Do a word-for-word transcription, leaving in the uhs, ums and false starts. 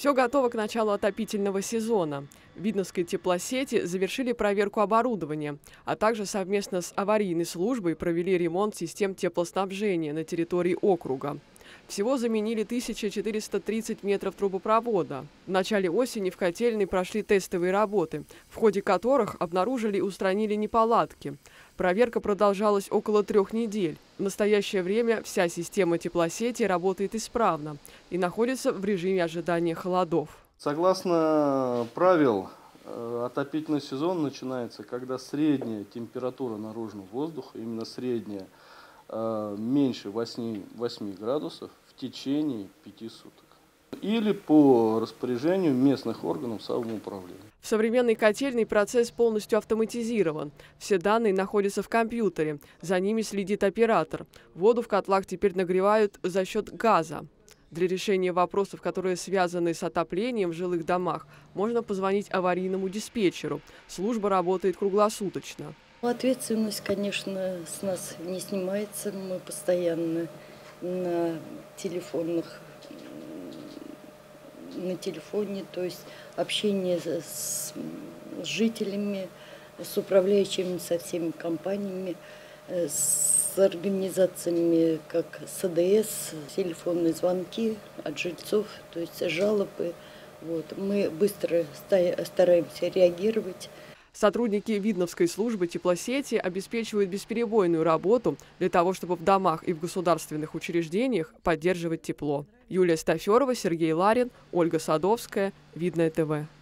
Все готово к началу отопительного сезона. В Видновской теплосети завершили проверку оборудования, а также совместно с аварийной службой провели ремонт систем теплоснабжения на территории округа. Всего заменили тысячу четыреста тридцать метров трубопровода. В начале осени в котельной прошли тестовые работы, в ходе которых обнаружили и устранили неполадки. Проверка продолжалась около трех недель. В настоящее время вся система теплосети работает исправно и находится в режиме ожидания холодов. Согласно правил, отопительный сезон начинается, когда средняя температура наружного воздуха, именно средняя, меньше восьми градусов в течение пяти суток. Или по распоряжению местных органов самоуправления. В современной котельной процесс полностью автоматизирован. Все данные находятся в компьютере. За ними следит оператор. Воду в котлах теперь нагревают за счет газа. Для решения вопросов, которые связаны с отоплением в жилых домах, можно позвонить аварийному диспетчеру. Служба работает круглосуточно. Ответственность, конечно, с нас не снимается. Мы постоянно на телефонных, на телефоне, то есть общение с, с жителями, с управляющими, со всеми компаниями, с организациями, как СДС, телефонные звонки от жильцов, то есть жалобы. Вот. Мы быстро стараемся реагировать. Строудники Видновской службы теплосети обеспечивают бесперебойную работу для того, чтобы в домах и в государственных учреждениях поддерживать тепло. Юлия Стаферова, Сергей Ларин, Ольга Садовская, Видное ТВ.